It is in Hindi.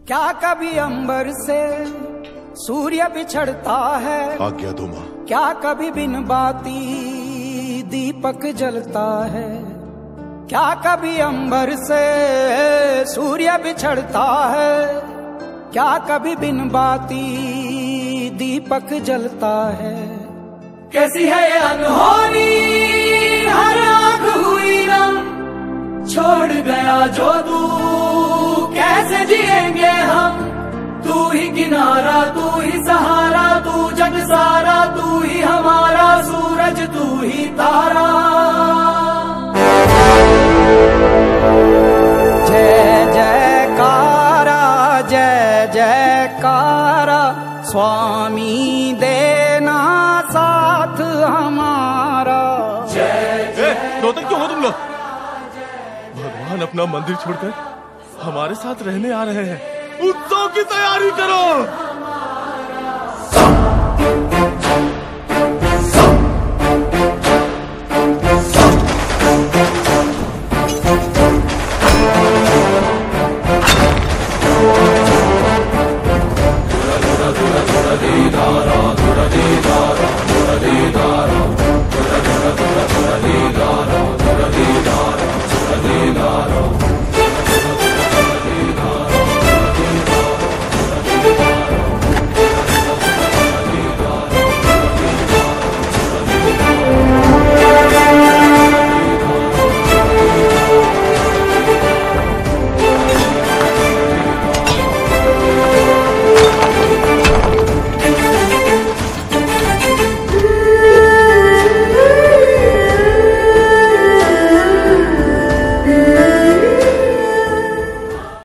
क्या कभी अंबर से सूर्य बिछड़ता है? आज्ञा दो मां। क्या कभी बिन बाती दीपक जलता है? क्या कभी अंबर से सूर्य बिछड़ता है? क्या कभी बिन बाती दीपक जलता है? कैसी है ये अनहोनी हर आंख हुई नम, छोड़ गया जो तू कैसे जिएंगे हम? तू ही किनारा, तू ही सहारा, तू जग सारा, तू ही हमारा सूरज, तू ही तारा। जय जयकारा, जय जयकारा, स्वामी देना साथ हमारा। जय जय। रोतक क्यों हो तुम लोग? भगवान अपना मंदिर छोड़कर हमारे साथ रहने आ रहे हैं। उत्सव की तैयारी करो।